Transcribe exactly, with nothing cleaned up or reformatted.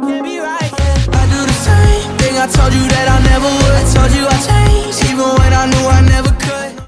can't be right, yeah. I do the same thing I told you that I never would. I told you I changed, even when I knew I never could.